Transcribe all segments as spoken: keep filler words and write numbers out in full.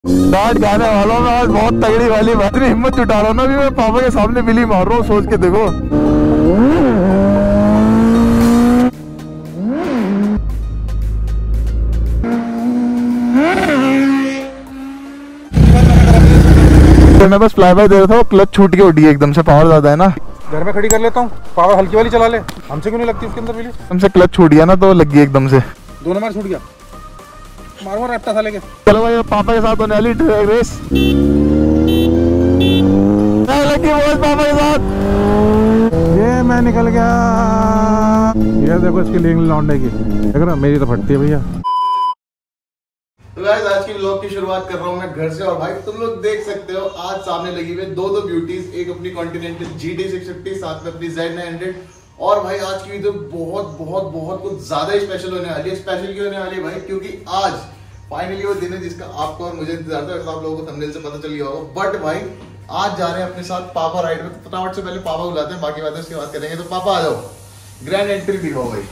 डांट खाने वालों में आज बहुत तगड़ी वाली बात नहीं, हिम्मत जुटा रहा हूँ ना, अभी मैं पापा के सामने बिली मार रहा हूँ, सोच के देखो। तो मैं बस फ्लाई बाय दे रहा था, क्लच छूट के उठी एकदम से, पावर ज्यादा है ना। घर में खड़ी कर लेता हूँ, पावर हल्की वाली चला ले, हमसे क्यों नहीं लगती उसके अंदर बिली? हमसे क्लच छूट गया ना तो लग गई एकदम से, दोनों मार छूट गया, मारो मार रट्टा साले के। चलो भाई पापा के साथ होने वाली रेस, लगी वो पापा के साथ। ये मैं निकल गया, ये देखो इसकी लिंग लौंडे की, देख रहा मेरी तो फटती है भैया। तो गाइस आज की व्लॉग की शुरुआत कर रहा हूँ मैं घर से, और भाई तुम लोग देख सकते हो आज सामने लगी हुई दो दो ब्यूटीज, एक अपनी continental G T six fifty, साथ में अपनी जेड नाइन हंड्रेड। और भाई आज की वीडियो बहुत बहुत बहुत कुछ ज्यादा ही स्पेशल होने वाली है। स्पेशल क्यों होने वाली है भाई? क्योंकि आज फाइनली वो दिन है जिसका आपको और मुझे इंतजार था, आप लोगों को थंबनेल से पता चल गया होगा। बट भाई आज जा रहे हैं अपने साथ पापा राइड में, तो फटाफट से पहले पापा बुलाते हैं, बाकी बातें उसके बाद करेंगे। तो पापा आ जाओ, ग्रैंड एंट्री दिखाओ भाई।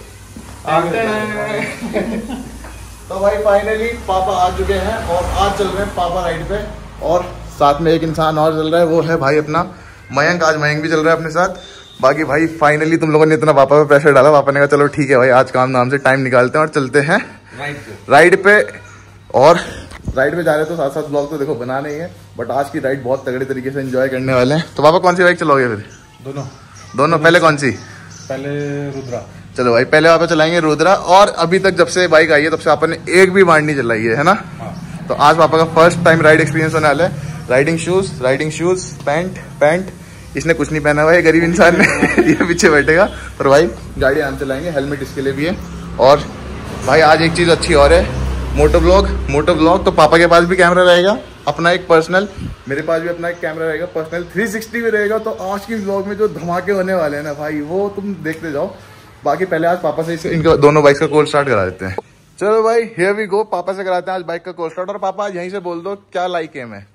तो भाई फाइनली पापा आ चुके हैं और आज चल रहे हैं पापा राइड पे, और साथ में एक इंसान और चल रहा है, वो है भाई अपना मयंक। आज मयंक भी चल रहा है अपने साथ। बाकी भाई फाइनली तुम लोगों ने इतना पापा पे प्रेशर डाला, पापा ने कहा चलो ठीक है भाई आज काम नाम से टाइम निकालते हैं और चलते हैं राइड पे। राइड पे और राइड पे जा रहे हैं तो साथ साथ ब्लॉग तो देखो बना नहीं है, बट आज की राइड बहुत तगड़े तरीके से एंजॉय करने वाले हैं। तो पापा कौन सी बाइक चलाओगे फिर? दोनों दोनों पहले कौन सी? पहले रुद्रा। चलो भाई पहले आप चलाएंगे रुद्रा, और अभी तक जब से बाइक आई है तब से आपने एक भी बार नहीं चलाई है, है ना? हाँ। तो आज पापा का फर्स्ट टाइम राइड एक्सपीरियंस होने वाला है। Riding shoes riding shoes pant pant इसने कुछ नहीं पहना हुआ है, गरीब इंसान ने ये पीछे बैठेगा। पर भाई गाड़ी हम चलाएंगे, हेलमेट इसके लिए भी है। और भाई आज एक चीज अच्छी और है, मोटो ब्लॉग मोटो ब्लॉग तो पापा के पास भी कैमरा रहेगा अपना एक पर्सनल, मेरे पास भी अपना एक कैमरा रहेगा पर्सनल, थ्री सिक्सटी भी रहेगा। तो आज की ब्लॉग में जो धमाके होने वाले हैं ना भाई, वो तुम देखते जाओ। बाकी पहले आज पापा से इनका दोनों बाइक का कोल्ड स्टार्ट करा देते हैं। चलो भाई हियर वी गो, पापा से कराते हैं आज बाइक का कोल्ड स्टार्ट। और पापा आज यहीं से बोल दो क्या लाइक है? मैं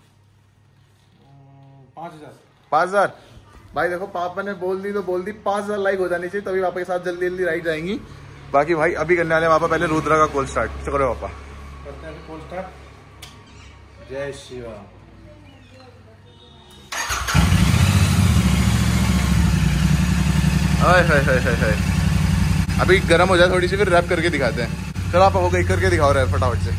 पाँच हजार पाँच हजार भाई देखो पापा ने बोल दी तो बोल दी, पाँच हजार लाइक हो जानी चाहिए तभी पापा के साथ जल्दी जल्दी राइड जाएंगी। बाकी भाई अभी करने वाले पापा पहले रुद्रा का कोल्ड स्टार्ट। चलो पापा करते हैं कोल्ड स्टार्ट। जय शिवा। हाय हाय हाय हाय हाय, अभी गर्म हो जाए थोड़ी सी फिर रैप करके दिखाते हैं। चलो आप हो गई करके दिखाओ रैप फटाफट से।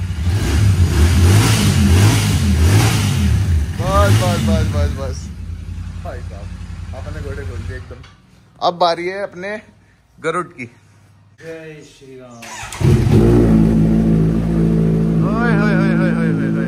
बस बस बस बस बस भाई साहब आपने घोड़े खोल दिए एकदम। अब बारी है अपने गरुड़ की। जय श्री राम। हाय हाय हाय हाय हाय हाय हाय।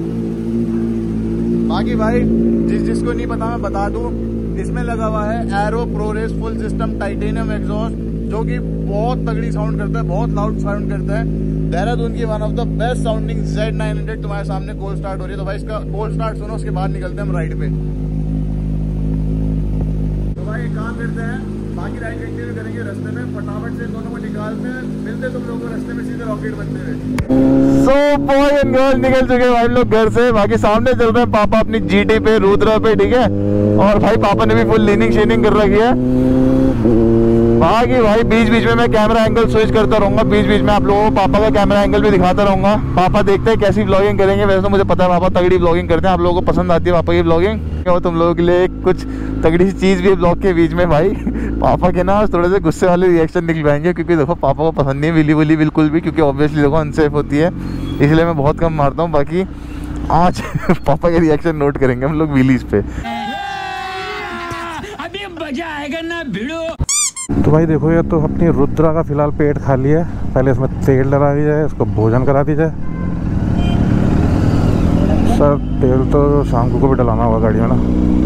बाकी भाई जिस जिसको नहीं पता मैं बता दूं, इसमें लगा हुआ है Arrow Prorace full system titanium exhaust, जो कि बहुत तगड़ी साउंड करता है, बहुत लाउड साउंड करता है। देहरादून की one of the best sounding Z nine hundred तुम्हारे सामने कोल्ड स्टार्ट हो रही है। तो भाई इसका कोल्ड स्टार्ट सुनो, उसके बाद निकलते हैं हम राइड पे। तो भाई एक काम करते हैं, बाकी राइड कंटिन्यू करेंगे रास्ते में, फटाफट से दोनों को निकालते हैं, मिलते तुम लोगों को रास्ते में सीधे रॉकेट बनते हुए। सो बॉय एंड गर्ल निकल चुके हैं भाई लोग घर से। बाकी सामने चल रहे हैं पापा अपनी जीटी पे, रुद्रा पे, ठीक है। और भाई पापा ने भी फुल लीनिंग शेनिंग कर रखी है। बाकी भाई बीच बीच में मैं कैमरा एंगल स्विच करता रहूंगा, बीच बीच में आप लोगों को पापा का कैमरा एंगल भी दिखाता रहूंगा। पापा देखते हैं कैसी ब्लॉगिंग करेंगे। वैसे तो मुझे पता है पापा तगड़ी ब्लॉगिंग करते हैं, आप लोगों को पसंद आती है पापा की ब्लॉगिंग। और तुम लोगों के लिए कुछ तगड़ी सी चीज़ भी है ब्लॉग के बीच में। भाई पापा के ना थोड़े से गुस्से वाले रिएक्शन निकलवाएंगे, क्योंकि देखो पापा को पसंद नहीं है विली विली बिल्कुल भी, क्योंकि ऑब्वियसली देखो अनसेफ होती है, इसलिए मैं बहुत कम मारता हूँ। बाकी आज पापा के रिएक्शन नोट करेंगे हम लोग व्हीलीज पे। अभी मजा आएगा ना भिड़ो। तो भाई देखो ये तो अपनी रुद्रा का फिलहाल पेट खाली है, पहले इसमें तेल डला दी जाए, इसको भोजन करा दी जाए। सर तेल तो शाम को भी डलाना होगा गाड़ी में ना।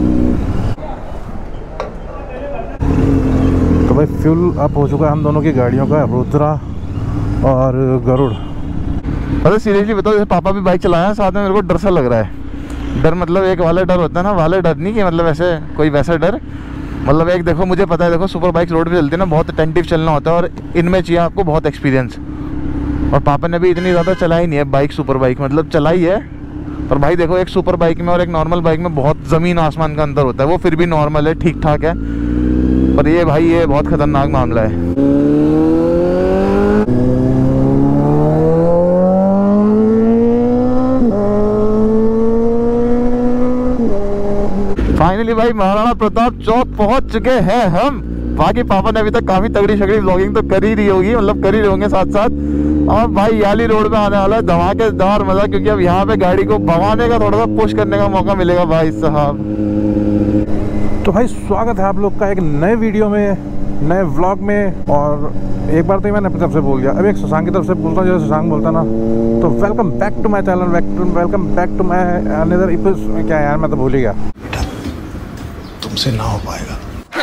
तो भाई फ्यूल अप हो चुका है हम दोनों की गाड़ियों का, रुद्रा और गरुड़। मतलब सीरियसली बताओ, जैसे पापा भी बाइक चलाया है साथ में, मेरे को डर सा लग रहा है। डर मतलब एक वाला डर होता है ना, वाला डर नहीं कि मतलब ऐसे कोई वैसा डर, मतलब एक देखो मुझे पता है, देखो सुपर बाइक्स रोड पे चलती है ना, बहुत अटेंटिव चलना होता है, और इनमें चाहिए आपको बहुत एक्सपीरियंस। और पापा ने भी इतनी ज़्यादा चलाई नहीं है बाइक, सुपर बाइक मतलब चलाई है, पर भाई देखो एक सुपर बाइक में और एक नॉर्मल बाइक में बहुत ज़मीन आसमान का अंतर होता है। वो फिर भी नॉर्मल है, ठीक ठाक है, पर ये भाई ये बहुत खतरनाक मामला है। फाइनली भाई महाराणा प्रताप चौक पहुंच चुके हैं हम। बाकी पापा ने अभी तक काफी तगड़ी शगड़ी व्लॉगिंग तो कर ही रही होगी, मतलब कर ही रहे होंगे साथ साथ। और भाई याली रोड में आने वाला है धमाकेदार मजा, क्योंकि अब यहाँ पे गाड़ी को भगाने का थोड़ा सा पुश करने का मौका मिलेगा भाई साहब। तो भाई स्वागत है आप लोग का एक नए वीडियो में, नए व्लॉग में। और एक बार तो मैंने अपनी तरफ से बोल दिया, अब एक शशांक की तरफ से बोलता हूँ, जैसे शशांक बोलता ना। तो welcome back to my channel, welcome back to my another episode. क्या यार मैं तो भूल ही गया, तुमसे ना हो पाएगा।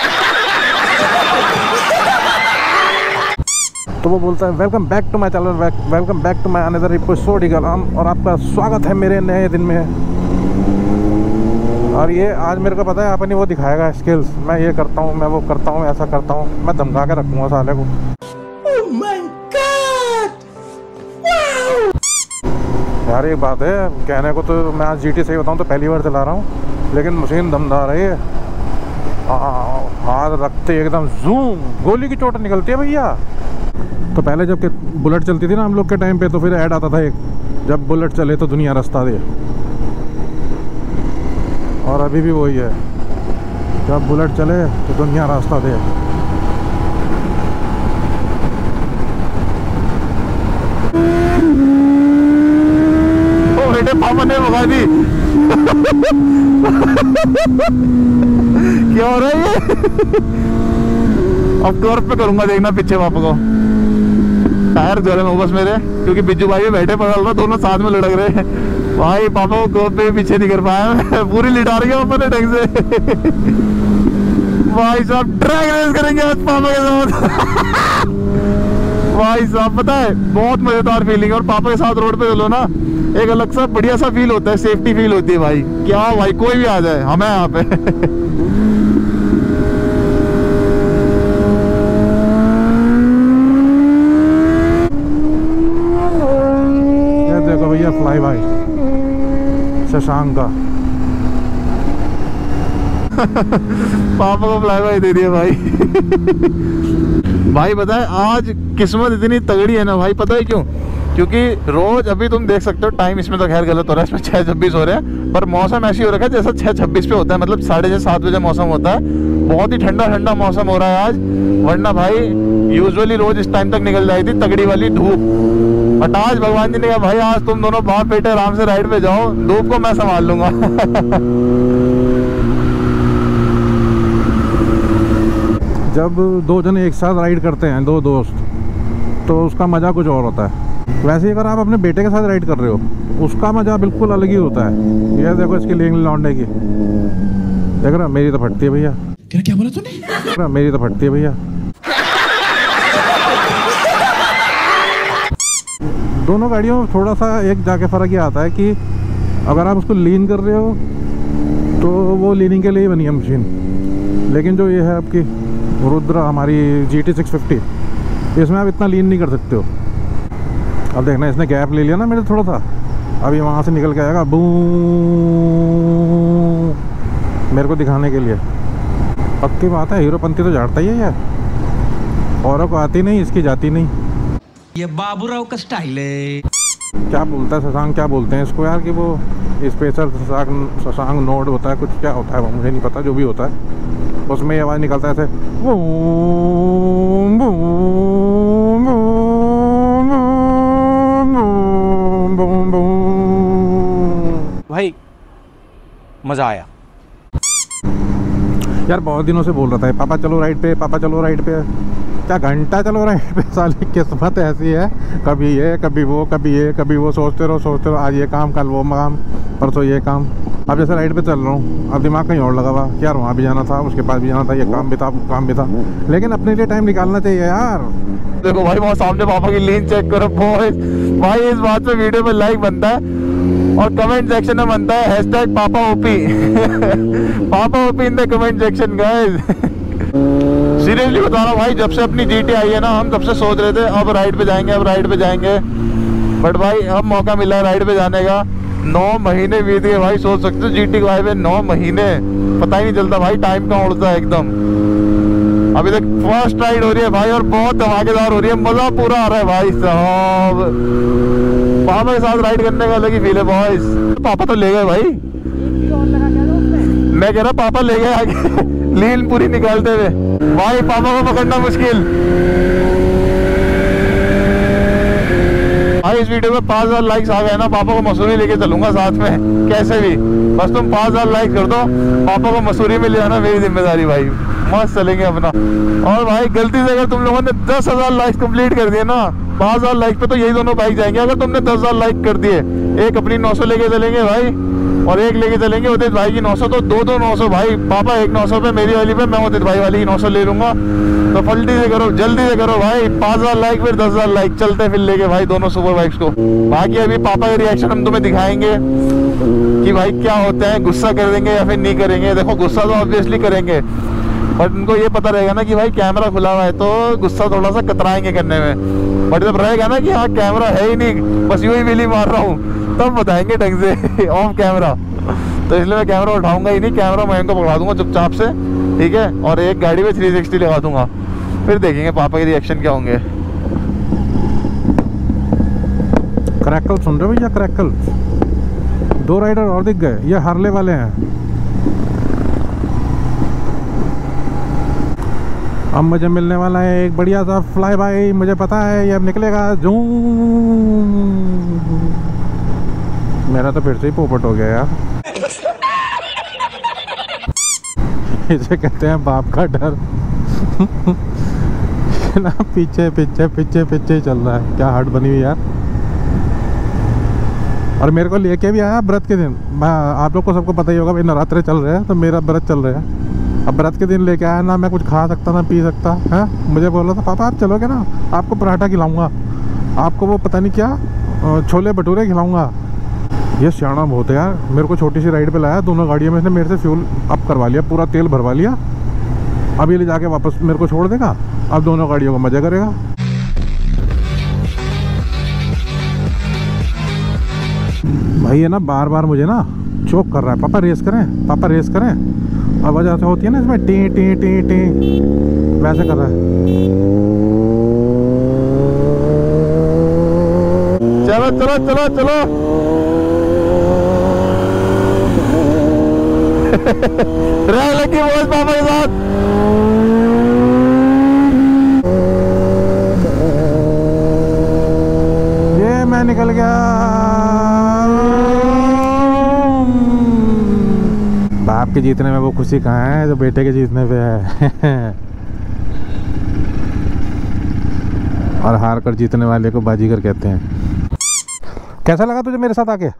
तो वो बोलता है welcome back to my channel, welcome back to my another episode इगलाम, और आपका स्वागत है मेरे नए दिन में। और ये आज मेरे को पता है अपनी वो दिखाएगा स्किल्स, मैं ये करता हूँ, मैं वो करता हूँ, ऐसा करता हूँ, मैं धमका के रखूँगा साले को। Oh my God! यार एक बात है कहने को, तो मैं आज जीटी सही बताऊँ तो पहली बार चला रहा हूँ, लेकिन मशीन दमदार है ये। हाथ रखते एकदम जूम, गोली की चोट निकलती है भैया। तो पहले जब के बुलेट चलती थी ना हम लोग के टाइम पे, तो फिर ऐड आता था एक, जब बुलेट चले तो दुनिया रास्ता दे। और अभी भी वही है, जब बुलेट चले तो दुनिया रास्ता दे। ओ बेटे पापा ने भगा दी। क्या हो रहा है ये? अब टॉर्क पे करूंगा, देखना पीछे पापा को। टायर जोरे में बस मेरे, क्योंकि बिज्जू भाई भी बैठे पकड़ रहा, दोनों साथ में लुढ़क रहे हैं भाई। पापा को गोद पे पीछे नहीं कर पाया, पूरी लिटा रही है ऊपर ढंग से। भाई साहब ड्रैग रेस करेंगे आज पापा के साथ। भाई साहब पता है बहुत मजेदार फीलिंग है, और पापा के साथ रोड पे चलो ना, एक अलग सा बढ़िया सा फील होता है, सेफ्टी फील होती है भाई। क्या भाई कोई भी आ जाए हमें यहाँ पे। ये देखो भैया फ्लाई भाई शशांक का। पापा को फ्लाई बाय दे दिया भाई। भाई पता है आज किस्मत इतनी तगड़ी है ना भाई, पता है क्यों? क्योंकि रोज अभी तुम देख सकते हो टाइम इसमें तो खैर गलत हो रहा है, इसमें छः छब्बीस हो रहे हैं, पर मौसम ऐसी हो रखा है जैसा छः छब्बीस पे होता है, मतलब साढ़े छः सात बजे मौसम होता है। बहुत ही ठंडा ठंडा मौसम हो रहा है आज, वरना भाई यूजुअली रोज इस टाइम तक निकल जाती थी तगड़ी वाली धूप। बट आज भगवान जी ने कहा भाई आज तुम दोनों बाप बेटे आराम से राइड पे जाओ, धूप को मैं संभाल लूंगा। जब दो जने एक साथ राइड करते हैं, दो दोस्त, तो उसका मज़ा कुछ और होता है। वैसे ही अगर आप अपने बेटे के साथ राइड कर रहे हो, उसका मज़ा बिल्कुल अलग ही होता है। ये देखो इसकी लेंग लौंडे की, देख रहा मेरी तो फटती है भैया। क्या क्या बोला तूने? मेरी तो फटती है भैया। दोनों गाड़ियों में थोड़ा सा एक जाके फ़र्क ये आता है कि अगर आप उसको लीन कर रहे हो तो वो लीनिंग के लिए ही बनी है मशीन, लेकिन जो ये है आपकी रुद्र हमारी जी टी सिक्स फिफ्टी, इसमें आप इतना लीन नहीं कर सकते हो। अब देखना इसने गैप ले लिया ना मेरे थोड़ा सा, अभी वहाँ से निकल के आएगा बू, मेरे को दिखाने के लिए। पक्की बात है हीरोपंती तो झाड़ता ही है यार, औरों को आती नहीं, इसकी जाती नहीं। ये बाबूराव का स्टाइल है। क्या बोलता है शशांक, क्या बोलते हैं इसको यार, कि वो स्पेशल शशांक शशांक नोड होता है, कुछ क्या होता है वो मुझे नहीं पता, जो भी होता है उसमें ये आवाज़ निकलता है ऐसे boom boom boom boom boom. भाई मजा आया यार, बहुत दिनों से बोल रहा था पापा चलो राइड पे, पापा चलो राइड पे। क्या घंटा चलो राइड पे, साली किस्मत ऐसी है, कभी ये कभी वो कभी ये कभी वो, सोचते रहो सोचते रहो, आज ये काम कल वो काम परसों ये काम। अब जैसे राइड पे चल रहा हूँ, अब दिमाग कहीं और लगा हुआ, यार वहाँ भी जाना था, उसके पास भी जाना था, ये काम भी था वो काम भी था, लेकिन अपने लिए टाइम निकालना चाहिए यार। देखो भाई वहाँ सामने पापा की लेन चेक करो बॉयज। भाई इस बात पे वीडियो पे लाइक बनता है और कमेंट सेक्शन में बनता है हैशटैग पापा ओपी। पापा OP in the comment section guys. Seriously बता रहा हूँ भाई, जब से अपनी जीटी आई है ना, हम तब से सोच रहे थे अब राइड पे जाएंगे, अब राइड पे जाएंगे, बट भाई अब मौका मिला है राइड पे जाने का। नौ महीने बीत गए भाई, सोच सकते हो जीटी को आए हुए नौ महीने, पता ही नहीं चलता भाई टाइम कहाँ उड़ता है एकदम। अभी तक फर्स्ट राइड हो रही है भाई, और बहुत धमाकेदार हो रही है, मजा पूरा आ रहा है भाई साहब। पापा के साथ राइड करने का अलग ही फील है बॉयज। पापा तो ले गए भाई, मैं कह रहा पापा ले गए आगे लीन पूरी निकालते हुए। भाई पापा को पकड़ना मुश्किल। भाई इस वीडियो में पाँच हजार लाइक्स आ गए ना, पापा को मसूरी लेके चलूंगा साथ में कैसे भी। बस तुम पाँच हजार लाइक कर दो, पापा को मसूरी में ले आना मेरी जिम्मेदारी भाई। मस्त चलेंगे अपना। और भाई गलती से अगर तुम लोगों ने दस हजार लाइक्स कंप्लीट कर दिए ना, पाँच हजार लाइक पे तो यही दोनों बाइक जाएंगे। अगर तुमने दस हजार लाइक कर दिए, एक अपनी नौ सौ लेके चलेंगे भाई और एक लेके चलेंगे उदित भाई की नौ सौ, तो दो दो नौ सौ भाई। पापा एक नौ सौ पे मेरी वाली पे, मैं उदित भाई वाली की नौ सौ ले लूंगा। तो फल्टी से करो, जल्दी से करो भाई। पाँच हजार लाइक फिर दस हजार लाइक, चलते फिर लेके भाई दोनों सुपर बाइक्स को। बाकी अभी पापा का रिएक्शन हम तुम्हें दिखाएंगे कि भाई क्या होता है, गुस्सा कर देंगे या फिर नहीं करेंगे। देखो गुस्सा तो ऑब्वियसली करेंगे, बट उनको ये पता रहेगा ना कि भाई कैमरा खुला हुआ है, तो गुस्सा थोड़ा सा कतराएंगे करने में। बट जब रहेगा ना कि हाँ कैमरा है ही नहीं, बस यूं ही बिली मार रहा हूँ, तब बताएंगे ढंग से ऑफ कैमरा। तो इसलिए मैं कैमरा उठाऊंगा ही नहीं, कैमरा मैं इनको पकड़ा दूंगा चुपचाप से, ठीक है। और एक गाड़ी में थ्री सिक्सटी लगा दूंगा, फिर देखेंगे पापा के रिएक्शन क्या होंगे। क्रैकल सुन रहे हो भैया? क्रैकल दो राइडर और दिख गए, ये हार्ले वाले हैं। अब मुझे मिलने वाला है एक बढ़िया सा फ्लाई बाई, मुझे पता है ये अब निकलेगा। जूम, मेरा तो फिर से ही पोपट हो गया यार। इसे कहते हैं बाप का डर। ना पीछे पीछे पीछे पीछे ही चल रहा है, क्या हार्ट बनी हुई यार। और मेरे को लेके भी आया व्रत के दिन। मैं, आप लोग को सबको पता ही होगा भाई नवरात्रे चल रहे हैं, तो मेरा व्रत चल रहा है। अब व्रत के दिन लेके आया ना, मैं कुछ खा सकता ना पी सकता है। मुझे बोल रहा था पापा आप चलोगे ना, आपको पराठा खिलाऊंगा, आपको वो पता नहीं क्या छोले भटूरे खिलाऊंगा। ये सियाना बहुत है यार, मेरे को छोटी सी राइड पे लाया, दोनों गाड़ियों में इसने मेरे से फ्यूल अप करवा लिया, पूरा तेल भरवा लिया। अब ये ले जाके वापस मेरे को छोड़ देगा, अब दोनों गाड़ियों का मजा करेगा। भाई ये ना बार बार मुझे ना चोक कर रहा है। पापा रेस करें, पापा रेस करें। आवाज ऐसे होती है ना इसमें, टी टी टी टी, वैसे कर रहा है। चलो चलो चलो चलो। रह लगी बोल पापा के साथ। ये मैं निकल गया। बाप के जीतने में वो खुशी कहाँ है जो बेटे के जीतने पे है। और हार कर जीतने वाले को बाजीगर कहते हैं। कैसा लगा तुझे मेरे साथ आके?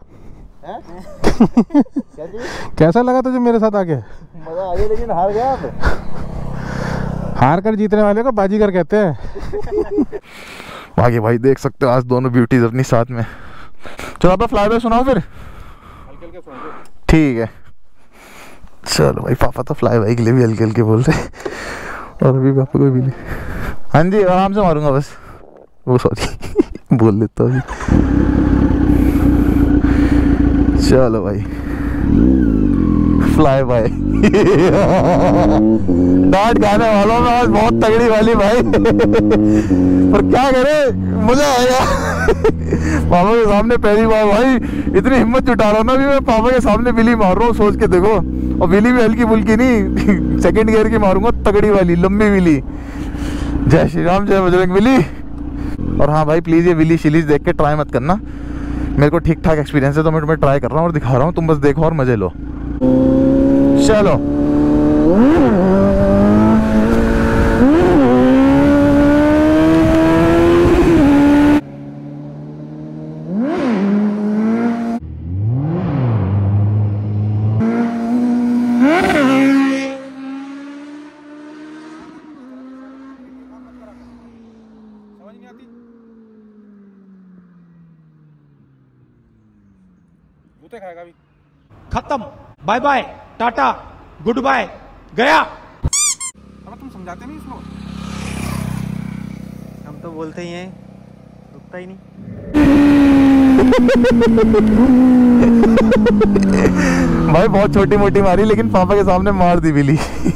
कैसा लगा तुझे मेरे साथ आके? मजा आ गया, लेकिन हार गया आप। हार कर जीतने वाले को बाजीगर कहते हैं। आगे भाई देख सकते हो आज दोनों ब्यूटीज अपनी साथ में। चलो आप फ्लाई बाय सुनाओ फिर। ठीक है चलो भाई, पापा तो फ्लाई बाय के लिए भी हल्के हल्के बोल रहे और अभी पापा कोई भी नहीं। हाँ जी आराम से मारूंगा बस, वो सॉरी बोल लेता हूँ। चलो भाई फ्लाई बाय। डांट खाने वालों में आज बहुत तगड़ी वाली भाई। पर क्या करे, मजा आएगा। पापा के सामने पहली बार भाई इतनी हिम्मत जुटा रहा हूँ ना, भी मैं पापा के सामने बिली मार रहा हूँ, सोच के देखो। और बिली भी हल्की फुल्की नहीं, सेकंड गियर की मारूंगा, तगड़ी वाली लंबी बिली। जय श्री राम, जय बजरंग बिली। और हाँ भाई प्लीज ये बिली शिलीज देख के ट्राई मत करना, मेरे को ठीक ठाक एक्सपीरियंस है तो मैं तुम्हें ट्राई कर रहा हूँ और दिखा रहा हूँ, तुम बस देखो और मजे लो। चलो खाएगा भी। खत्म, bye bye, tata, good bye, गया। अब तुम समझाते नहीं इसको। हम तो बोलते ही हैं, रुकता ही नहीं। भाई बहुत छोटी मोटी मारी, लेकिन पापा के सामने मार दी बिली।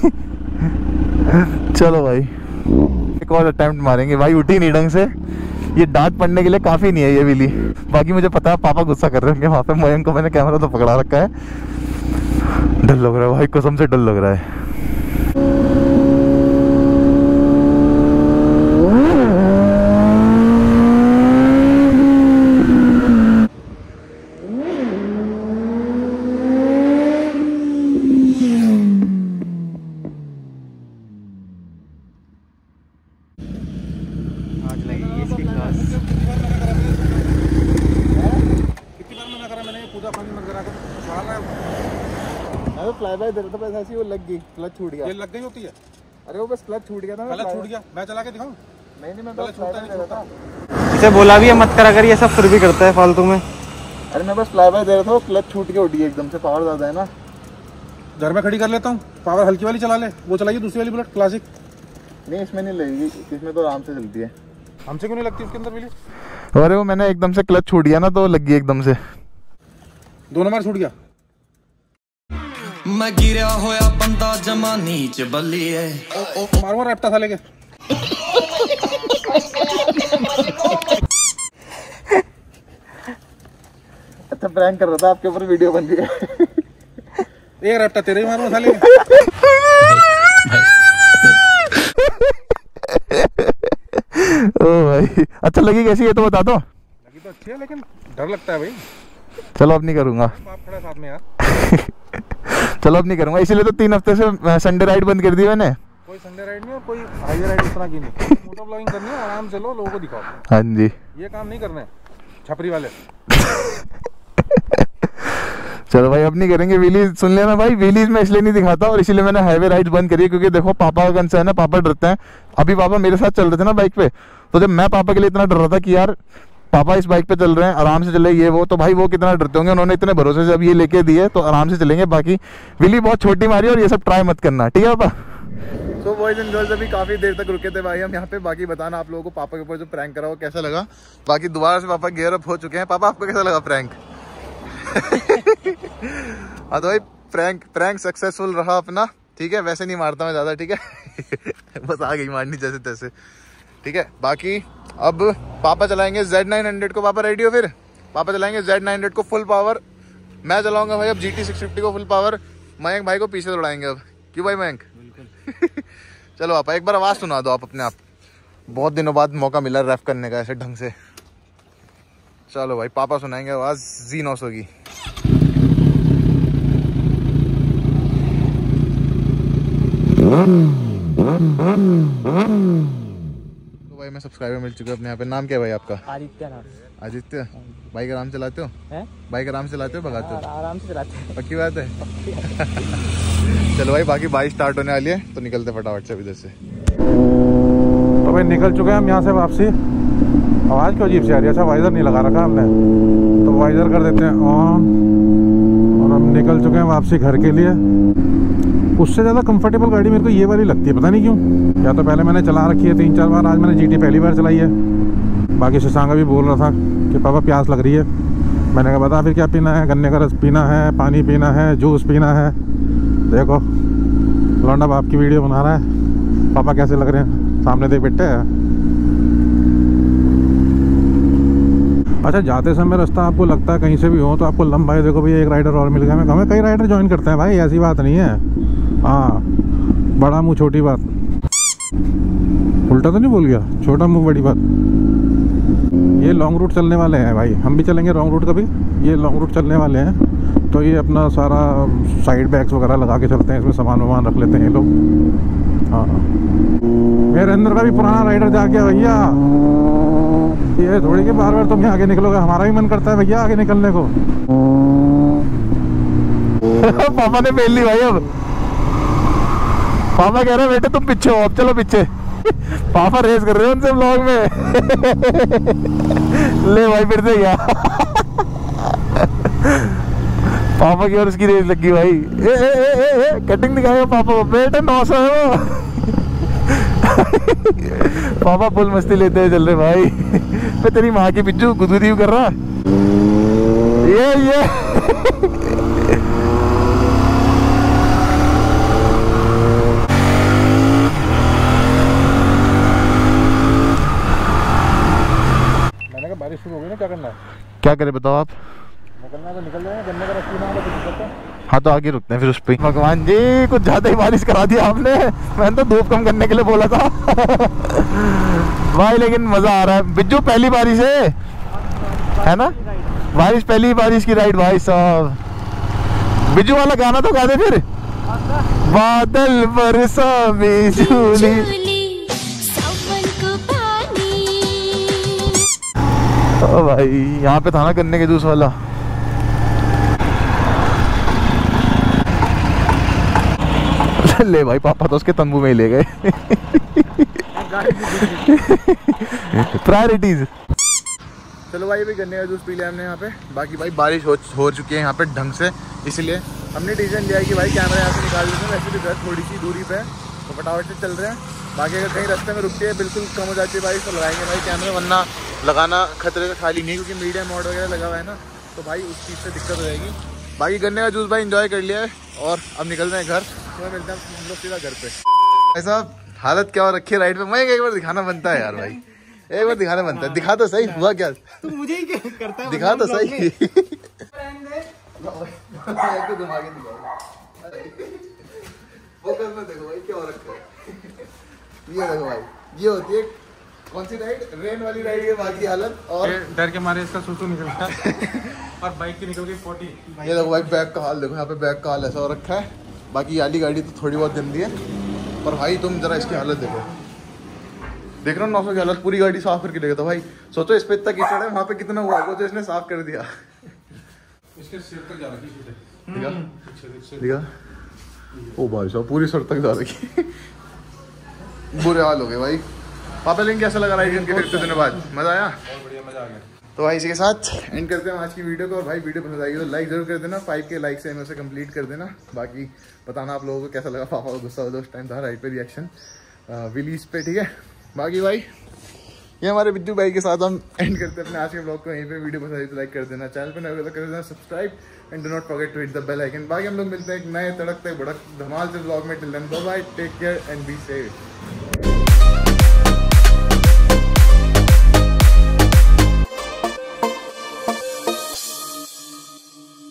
चलो भाई एक और अटेम्प्ट मारेंगे भाई, उठी नहीं ढंग से, ये डांट पड़ने के लिए काफी नहीं है ये बिली। बाकी मुझे पता है पापा गुस्सा कर रहे होंगे वहाँ पे, मयंक को मैंने कैमरा तो पकड़ा रखा है। डर लग रहा है भाई, कसम से डर लग रहा है। आज लगेगी इसकी क्लास। कितनी बार मना करा मैंने, पूजा पानी मत करा कर। मैं तो फ्लाई बाय दे रहा था, बस ऐसी वो लग गई, क्लच छूट गया। ये लग गई होती है, अरे वो बस क्लच छूट गया था। गलत छूट गया। मैं चला के दिखाऊं? नहीं नहीं, मैं गलत बस फ्लाई छूटता बाय नहीं दे रहा था। छूटता। इसे बोला भी है मत करा कर, ये सब फिर भी करता है फालतू में। अरे मैं बस फ्लाई बाय दे रहा था, क्लच छूट के उठी एकदम से, पावर ज्यादा है ना। घर में खड़ी कर लेता हूँ, पावर हल्की वाली चला ले। वो चलाइए दूसरी वाली बुलेट क्लासिक। नहीं इसमें नहीं लगेगी, इसमें तो आराम से चलती है। हमसे क्यों नहीं लगती उसके अंदर बिजली? अरे वो मैंने एकदम से क्लच छूट गया ना, तो लग गई एकदम से। दोनों बार छूट गया। मैं गिरा होया बंदा जमा नीच बल्ली है। मारो रैप्टा साले के। अच्छा प्रैंक कर रहा था, आपके ऊपर वीडियो बन गई है। एक रैप्टा तेरे ही मारो साले के। ओ भाई, अच्छा लगी कैसी है तो बता दो। लगी तो अच्छी है, लेकिन डर लगता है भाई। चलो अब नहीं करूंगा। आप खड़ा साथ में यार। चलो अब नहीं करूंगा, इसीलिए तो तीन हफ्ते से संडे राइड बंद कर दी मैंने। कोई संडे राइड नहीं और कोई हाईवे राइड इस तरह की नहीं। मोटो ब्लॉगिंग करनी है, आराम से लो, लोगों को दिखाओ। हाँ जी, ये काम नहीं करना है छपरी वाले। चलो भाई अब नहीं करेंगे। व्हीलीज सुन लेना भाई, व्हीलीज में इसलिए नहीं दिखाता और इसीलिए मैंने हाईवे राइड बंद करी है, क्योंकि देखो पापा का कंसर्न है, पापा डरते हैं। अभी पापा मेरे साथ चल रहे थे ना बाइक पे, तो जब मैं पापा के लिए इतना डर रहा था कि यार पापा इस बाइक पे चल रहे हैं, आराम से चले ये वो, तो भाई वो कितना डरते होंगे। उन्होंने इतने भरोसे से अब ये लेके दिए तो आराम से चलेंगे। बाकी व्हीली बहुत छोटी मारी और ये सब ट्राई मत करना, ठीक है पापा। तो बॉयज एंड गर्ल्स अभी काफी देर तक रुके थे भाई हम यहाँ पे। बाकी बताना आप लोगों को पापा के ऊपर जो प्रैंक करा वो कैसा लगा। बाकी दोबारा से पापा गियर अप हो चुके हैं। पापा आपको कैसा लगा प्रैंक? हाँ तो भाई प्रैंक प्रैंक सक्सेसफुल रहा अपना, ठीक है। वैसे नहीं मारता मैं ज्यादा, ठीक है। बस आ गई मारनी जैसे तैसे, ठीक है। बाकी अब पापा चलाएंगे जेड नाइन हंड्रेड को। पापा रेडी हो? फिर पापा चलाएंगे जेड नाइन हंड्रेड को फुल पावर। मैं चलाऊंगा भाई अब जी टी सिक्स फिफ्टी को फुल पावर। मयंक भाई को पीछे दौड़ाएंगे अब। क्यों भाई मयंक? चलो पापा एक बार आवाज सुना दो आप अपने आप। बहुत दिनों बाद मौका मिला रैप करने का ऐसे ढंग से। चलो भाई पापा सुनाएंगे आवाज जी नौ सौ की। तो भाई मैं सब्सक्राइबर मिल चुका है अपने यहाँ पे। नाम क्या है भाई आपका? आदित्य नाम। आदित्य। बाइक आराम से चलाते हो? हैं? बाइक आराम से चलाते हो भगाते हो? आराम से चलाते हैं। पक्की बात है? चलो भाई बाकी बाइक स्टार्ट होने वाली है तो निकलते फटाफट से इधर से। तो भाई निकल चुके हैं हम यहाँ से वापसी। आवाज़ क्यों अजीब सी आ रही है? अच्छा वाइजर नहीं लगा रखा हमने, तो वाइजर कर देते हैं ऑन। और हम निकल चुके हैं वापसी घर के लिए। उससे ज़्यादा कंफर्टेबल गाड़ी मेरे को ये वाली लगती है, पता नहीं क्यों। या तो पहले मैंने चला रखी है तीन चार बार, आज मैंने जीटी पहली बार चलाई है। बाकी शशांक भी बोल रहा था कि पापा प्यास लग रही है। मैंने कहा बता फिर क्या पीना है? गन्ने का रस पीना है, पानी पीना है, जूस पीना है। देखो लौंडा बाप की वीडियो बना रहा है। पापा कैसे लग रहे हैं सामने देख बेटे। अच्छा जाते समय रास्ता आपको लगता है कहीं से भी हो तो आपको लंबा है, देखो भैया एक राइडर और मिल गया। मैं हमें कई राइडर ज्वाइन करते हैं भाई, ऐसी बात नहीं है। हाँ बड़ा मुंह छोटी बात, उल्टा तो नहीं बोल गया? छोटा मुंह बड़ी बात। ये लॉन्ग रूट चलने वाले हैं भाई, हम भी चलेंगे लॉन्ग रूट कभी। ये लॉन्ग रूट चलने वाले हैं तो ये अपना सारा साइड बैग्स वगैरह लगा के चलते हैं, इसमें सामान वामान रख लेते हैं ये लोग। हाँ मेरे अंदर का भी पुराना राइडर जा गया भैया। ये थोड़ी के बार बार तुम यहाँ आगे निकलोगे, हमारा भी मन करता है भैया आगे निकलने को। पापा ने फेल ली भाई। अब पापा कह रहे हैं बेटे तुम पीछे हो, अब चलो पीछे। पापा रेस कर रहे हैं उनसे ब्लॉग में। ले भाई फिर से गया। पापा की और उसकी रेस लगी भाई। ए, ए, ए, ए, ए, कटिंग दिखाएगा पापा। बेटे नौ सौ है वो। पापा फुल मस्ती लेते हुए चल रहे भाई। मैं तेरी माँ की पिज्जू गुदगुदी कर रहा। ये ये मैंने बारिश शुरू हो गई ना, क्या करना है? क्या करे बताओ आप? निकलना तो निकल जाएगा, गन्ने का रस पीना होगा तो निकलता है। हाँ तो आगे रुकते हैं फिर उस पे। भगवान जी कुछ ज्यादा ही बारिश करा दिया आपने, मैंने तो धूप कम करने के लिए बोला था। भाई लेकिन मजा आ रहा है। बिज्जू पहली बारिश है है ना? बारिश पहली बारिश की राइड भाई साहब। बिज्जू वाला गाना तो गा दे फिर। बादल बरसा बिजली। ओ भाई यहाँ पे था ना गन्ने के जूस वाला। ले भाई पापा तो उसके तंबू में ही ले गए। प्रायोरिटीज। चलो भाई, अभी गन्ने का जूस पी लिया हमने यहाँ पे। बाकी भाई बारिश हो हो चुकी है यहाँ पे ढंग से, इसलिए हमने डिसीजन लिया है कि भाई कैमरा यहाँ से निकाल देते हैं। वैसे भी घर थोड़ी सी दूरी पे है तो फटाफट से चल रहे हैं। बाकी अगर कहीं रास्ते में रुकती है बिल्कुल कम हो जाती है बारिश तो लगाएंगे भाई कैमरे, वरना लगाना खतरे से खाली नहीं, क्योंकि मीडिया मोड वगैरह लगा हुआ है ना, तो भाई उस चीज़ से दिक्कत हो जाएगी। बाकी गन्ने का जूस भाई एंजॉय कर लिया है और अब निकल रहे हैं घर। तो मिलते हैं हम लोग सीधा घर पे। भाई साहब हालत क्या हो रखी है राइड पे, मैं एक बार दिखाना बनता है यार भाई, एक बार दिखाना बनता है। दिखा तो सही हुआ क्या, तू मुझे ही करता है, दिखा तो सही। वो करना देखो भाई क्या हो रखा है। ये देखो भाई, ये होती है कौन सी राइड, रेन वाली राइड है। बाकी हालत और डर के मारे इसका सूसू निकल गया और बाइक की निकल गई फोर्टी। ये देखो भाई बैग का हाल देखो, यहाँ पे बैग का हाल ऐसा हो रखा है। बाकी वाली गाड़ी तो थोड़ी बहुत गंदी है, पर भाई तुम जरा इसकी हालत देखो, देख रहे हो नौ सौ की हालत, पूरी गाड़ी साफ करके ले गया था भाई। सोचो इस पे इतना कीचड़ है, वहाँ पे कितना हुआ होगा तो इसने साफ कर दिया। इसके सिर तक जा रखी है, दिखा दिखा, ओ भाई साहब पूरी सर तक जा रखी। बुरे हाल हो गए भाई। पापा लेकिन कैसा लगा राइड करके फिर दिनों बाद? मजा आया? बहुत बढ़िया, मजा आ गया। तो भाई इसी के साथ एंड करते हैं आज की वीडियो को। और भाई वीडियो पसंद आएगी तो लाइक जरूर कर देना, फाइव के लाइक से हमें उसे कंप्लीट कर देना। बाकी बताना आप लोगों को कैसा लगा, पापा को गुस्सा हो उस टाइम था राइड पे रिएक्शन विलीज पे, ठीक है। बाकी भाई ये हमारे बिज्जू भाई के साथ हम एंड करते हैं अपने आज के ब्लॉग को यहीं पे। वीडियो पसंद आई तो लाइक कर देना, चैनल पे नए तो कर देना subscribe and do not forget to hit the bell icon. बाकी हम लोग मिलते हैं एक नए तड़कते बड़क धमाल से ब्लॉग में। Till then bye bye, take care and be safe.